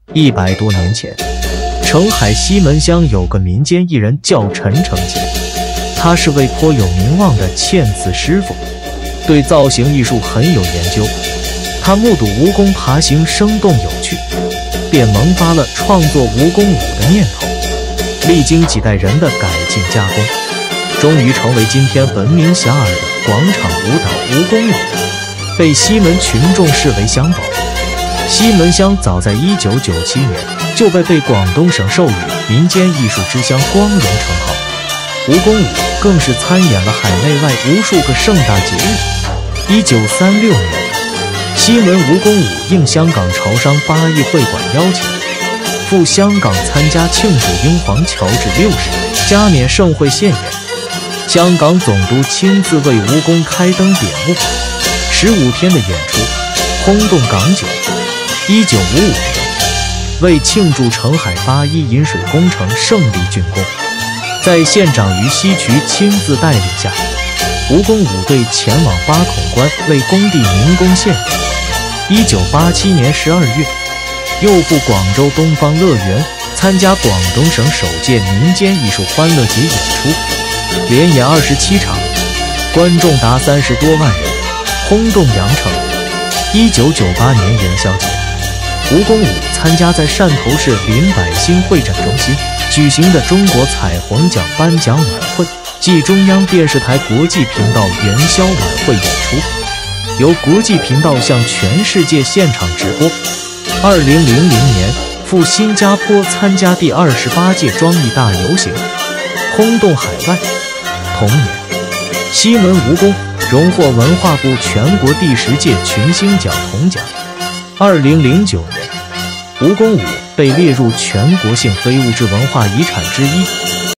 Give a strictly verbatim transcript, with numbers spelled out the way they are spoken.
一百多年前，澄海西门乡有个民间艺人叫陈成杰，他是位颇有名望的嵌字师傅，对造型艺术很有研究。他目睹蜈蚣爬行生动有趣，便萌发了创作蜈蚣舞的念头。历经几代人的改进加工，终于成为今天闻名遐迩的广场舞蹈蜈蚣舞，被西门群众视为乡宝。西门乡早在一九九七年就被被广东省授予民间艺术之乡光荣称号，蜈蚣舞更是参演了海内外无数个盛大节日。一九三六年，西门蜈蚣舞应香港潮商八亿会馆邀请，赴香港参加庆祝英皇乔治六世加冕盛会献演。香港总督亲自为蜈蚣开灯点幕，十五天的演出轰动港九。一九五五年，为庆祝澄海八一引水工程胜利竣工，在县长于西渠亲自带领下，蜈蚣舞队前往八孔关为工地民工献礼。一九八七年十二月，又赴广州东方乐园参加广东省首届民间艺术欢乐节演出，连演二十七场，观众达三十多万人，轰动羊城。一九九八年元宵节，蜈蚣舞参加在汕头市林百兴会展中心举行的中国彩虹奖颁奖晚会暨中央电视台国际频道元宵晚会演出，由国际频道向全世界现场直播。二零零零年赴新加坡参加第二十八届庄艺大游行，轰动海外。同年，西门蜈蚣荣获文化部全国第十届群星奖铜奖。二零零九年，蜈蚣舞被列入全国性非物质文化遗产之一。